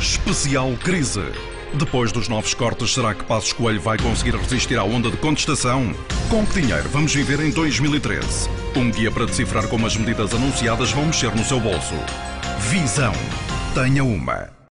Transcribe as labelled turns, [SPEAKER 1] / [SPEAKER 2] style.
[SPEAKER 1] Especial Crise. Depois dos novos cortes, será que Passos Coelho vai conseguir resistir à onda de contestação? Com que dinheiro vamos viver em 2013? Um guia para decifrar como as medidas anunciadas vão mexer no seu bolso. Visão. Tenha uma.